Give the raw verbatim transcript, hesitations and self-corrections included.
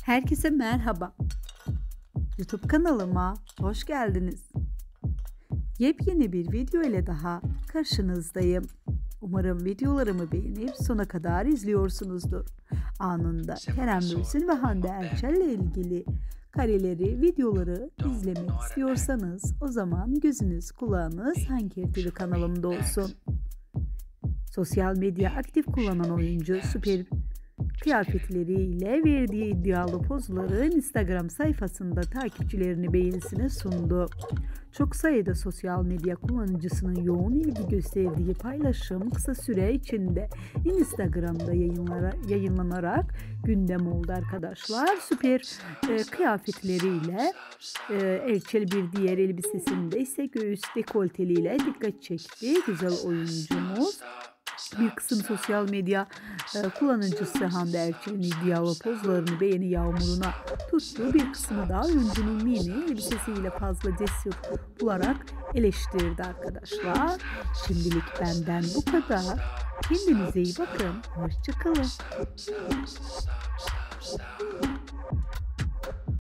Herkese merhaba. YouTube kanalıma hoş geldiniz. Yepyeni bir video ile daha karşınızdayım. Umarım videolarımı beğenip sona kadar izliyorsunuzdur. Anında Kerem Bürsin ve Hande Erçel ile ilgili kareleri, videoları izlemek istiyorsanız o zaman gözünüz kulağınız Hanker T V kanalımda olsun. Sosyal medya aktif kullanan oyuncu süper kıyafetleriyle verdiği iddialı pozları Instagram sayfasında takipçilerini beğenisine sundu. Çok sayıda sosyal medya kullanıcısının yoğun ilgi gösterdiği paylaşım kısa süre içinde Instagram'da yayınlara, yayınlanarak gündem oldu arkadaşlar. Süper e, kıyafetleriyle e, Erçel bir diğer elbisesinde ise göğüs dekolteliyle dikkat çekti. Güzel oyuncumuz. Bir kısım sosyal medya e, kullanıcısı Hande Erçel'in iddialı pozlarını beğeni yağmuruna tuttu. Bir kısmı da oyuncunun mini elbisesiyle fazla cesur bularak eleştirdi arkadaşlar. Şimdilik benden bu kadar. Kendinize iyi bakın. Hoşça kalın.